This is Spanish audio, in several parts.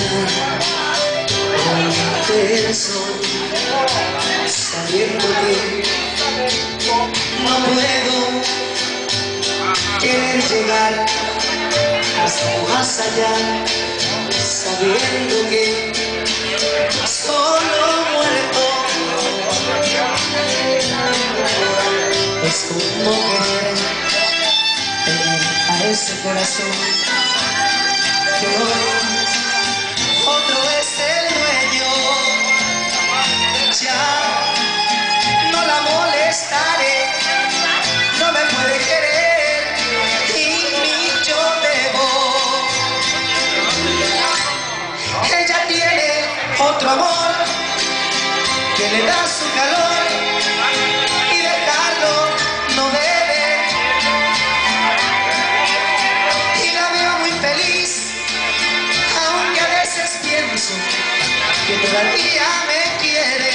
intenso, sabiendo que no puedo querer llegar hasta más allá, sabiendo que solo muerto es como querer tener a ese corazón que hoy otro es el dueño. Ya no la molestaré, no me puede querer y ni yo debo. Ella tiene otro amor que le da su calor y dejarlo no debe. Y la veo muy feliz, aunque a veces pienso que todavía me quiere.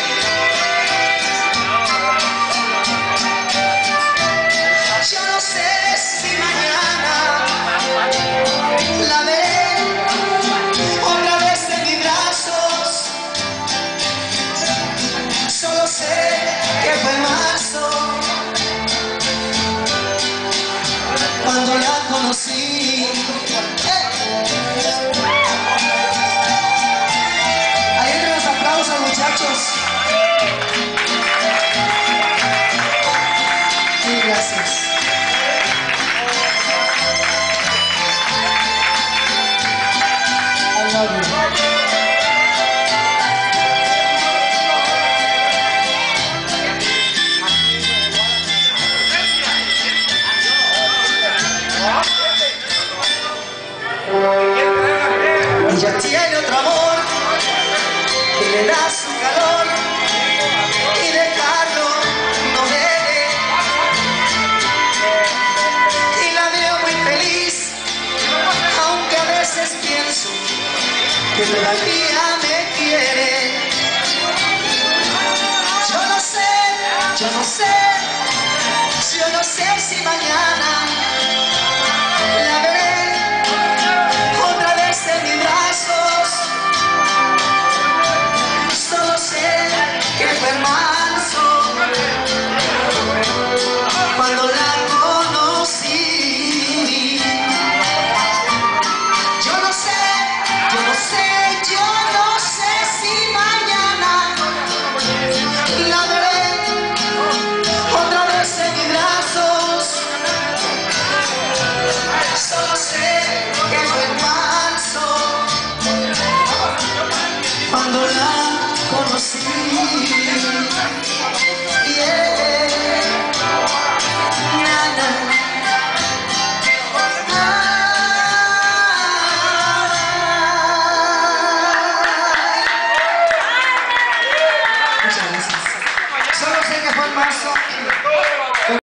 Yo no sé si mañana la veré otra vez en mis brazos. Solo sé que fue en marzo cuando la conocí. Ahí entran los aplausos, muchachos. Sí, gracias. I love you. Ella tiene otro amor que le da su calor y dejarlo no debe. Y la veo muy feliz, aunque a veces pienso que todavía me quiere. Yo no sé